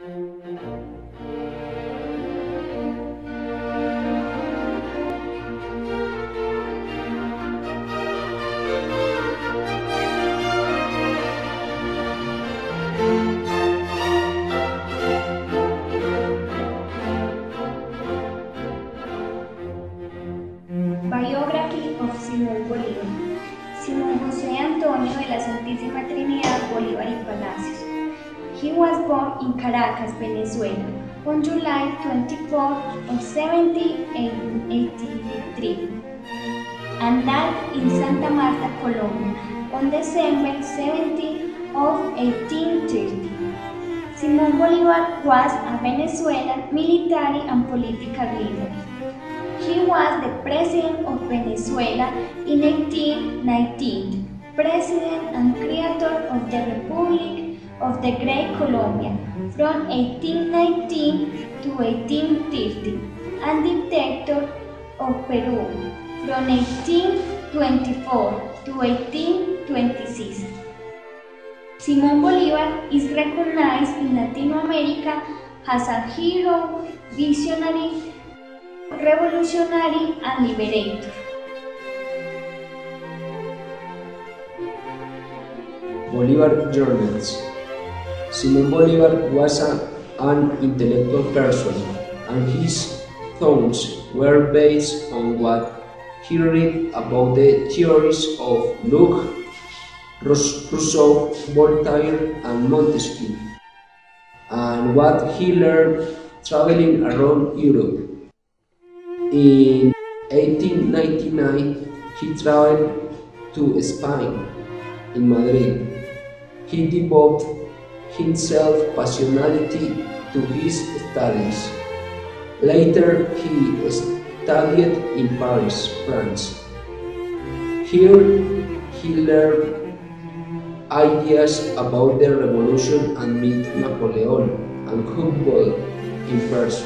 Biography of Simón Bolívar. Simón José Antonio de la Santísima Trinidad Bolívar y Palacios. He was born in Caracas, Venezuela, on July 24 of 1783 and died in Santa Marta, Colombia, on December 17 of 1830. Simón Bolívar was a Venezuelan military and political leader. He was the President of Venezuela in 1819, President and Creator of the Republic of the Great Colombia from 1819 to 1830, and Dictator of Peru from 1824 to 1826. Simón Bolívar is recognized in Latin America as a hero, visionary, revolutionary, and liberator. Bolívar Journals. Simón Bolívar was an intellectual person, and his thoughts were based on what he read about the theories of Locke, Rousseau, Voltaire, and Montesquieu, and what he learned traveling around Europe. In 1899, he traveled to Spain, in Madrid. He devoted himself passionately to his studies. Later, he studied in Paris, France. Here, he learned ideas about the revolution and met Napoleon and Humboldt in person.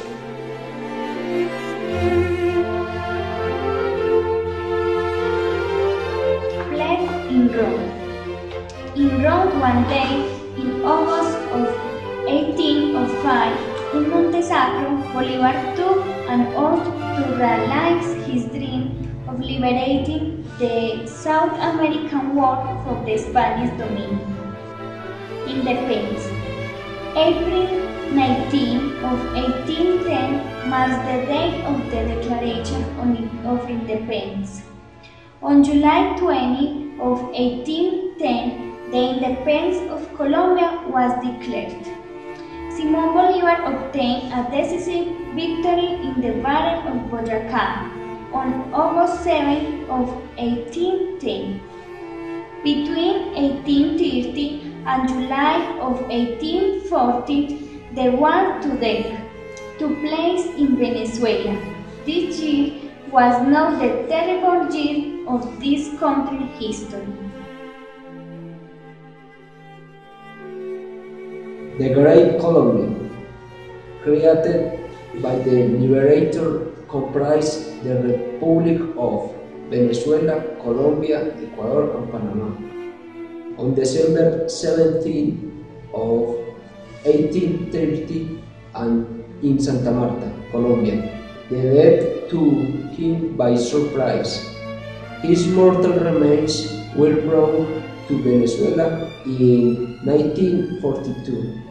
In Rome. In Rome one day, in August of 1805, in Montesacro, Bolívar took an oath to realize his dream of liberating the South American world from the Spanish dominion. Independence. April 19 of 1810 marks the date of the Declaration of Independence. On July 20 of 1810, the independence of Colombia was declared. Simón Bolívar obtained a decisive victory in the Battle of Boyacá on August 7 of 1810. Between 1830 and July of 1840, the war took place in Venezuela. This year was not the terrible year of this country's history. The Great Colombia, created by the Liberator, comprised the Republic of Venezuela, Colombia, Ecuador, and Panama. On December 17 of 1830, and in Santa Marta, Colombia, the death took him by surprise. His mortal remains were brought to Venezuela in 1942.